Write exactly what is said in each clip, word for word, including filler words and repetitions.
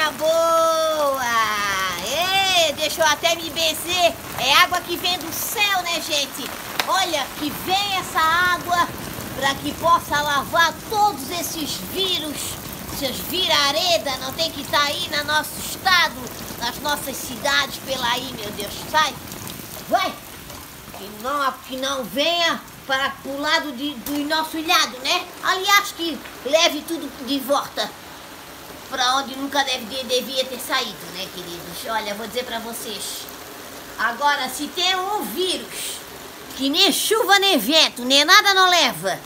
água boa! Ei, deixa eu até me benzer. É água que vem do céu, né, gente? Olha, que vem essa água para que possa lavar todos esses vírus, essas viraredas, não tem que estar aí no nosso estado, nas nossas cidades, pela aí, meu Deus, sai! Vai! Que não, que não venha para o lado de, do nosso ilhado, né? Aliás, que leve tudo de volta para onde nunca deve, devia ter saído, né, queridos? Olha, vou dizer para vocês. Agora, se tem um vírus que nem chuva nem vento, nem nada não leva,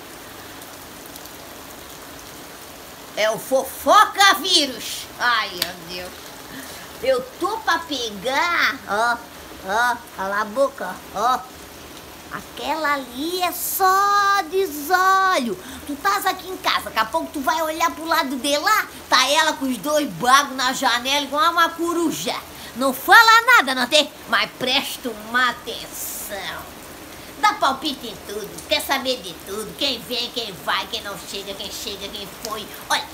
é o fofoca vírus. Ai, meu Deus. Eu tô pra pegar, ó, ó, cala a boca, ó. Aquela ali é só desolho. Tu estás aqui em casa, daqui a pouco tu vai olhar pro lado de lá, tá ela com os dois bagos na janela igual uma coruja. Não fala nada, não tem? Mas presta uma atenção. Dá palpite em tudo, quer saber de tudo. Quem vem, quem vai, quem não chega, quem chega, quem foi. Olha.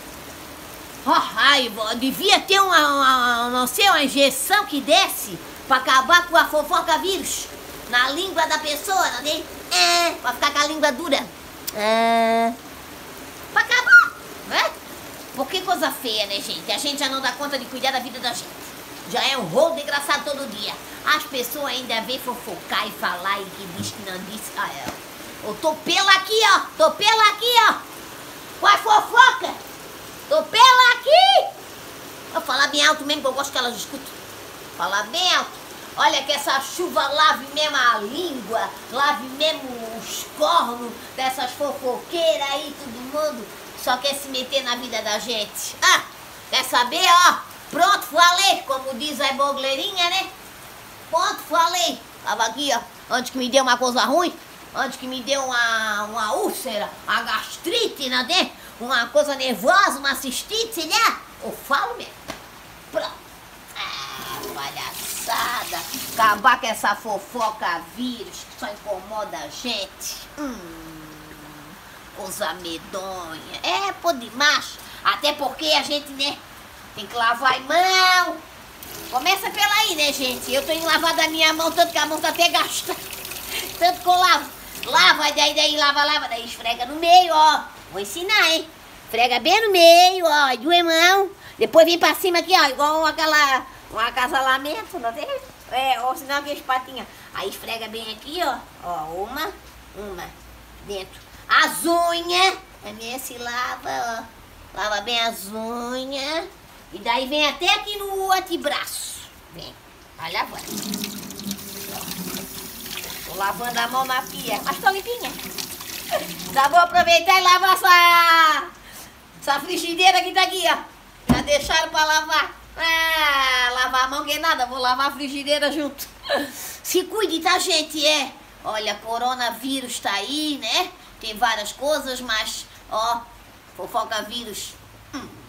Ó, raiva, devia ter uma, uma, não sei, uma injeção que desce pra acabar com a fofoca vírus na língua da pessoa, não tem? É, pra ficar com a língua dura. É, pra acabar, né? Porque coisa feia, né, gente? A gente já não dá conta de cuidar da vida da gente. Já é um rolo engraçado todo dia. As pessoas ainda vêm fofocar e falar e que diz que não disse. Ah, é. Eu tô pela aqui, ó. Tô pela aqui, ó. Qual fofoca? Tô pela aqui. Vou falar bem alto mesmo, que eu gosto que elas escutem. Falar bem alto. Olha que essa chuva lave mesmo a língua, lave mesmo os cornos dessas fofoqueiras aí, todo mundo só quer se meter na vida da gente. Ah, quer saber, ó? Pronto, falei, como diz a bogleirinha, né? Pronto, falei. Tava aqui, ó, antes que me deu uma coisa ruim, antes que me deu uma, uma úlcera, uma gastrite, né? Uma coisa nervosa, uma cistite, né? Eu falo mesmo. Pronto. Ah, palhaçada. Acabar com essa fofoca vírus que só incomoda a gente. Hum, coisa medonha. É, pô, demais. Até porque a gente, né, tem que lavar a mão. Começa pela aí, né, gente? Eu tenho lavado a minha mão, tanto que a mão tá até gasta. Tanto que eu lavo. Lava, daí, daí, lava, lava, daí esfrega no meio, ó. Vou ensinar, hein? Esfrega bem no meio, ó, duas mãos. Depois vem pra cima aqui, ó, igual aquela, um acasalamento, não tem? É, ou senão aqueles patinhas. Aí esfrega bem aqui, ó. Ó, uma, uma, dentro. As unhas, também se lava, ó. Lava bem as unhas. E daí vem até aqui no antebraço. Vem, vai lavando. Tô lavando a mão na pia, mas tô limpinha. Já vou aproveitar e lavar essa, essa frigideira que tá aqui, ó. Já deixaram pra lavar. Ah, lavar a mão que nada, vou lavar a frigideira junto. Se cuide, tá, gente? É. Olha, coronavírus tá aí, né? Tem várias coisas, mas, ó, fofoca vírus. Hum.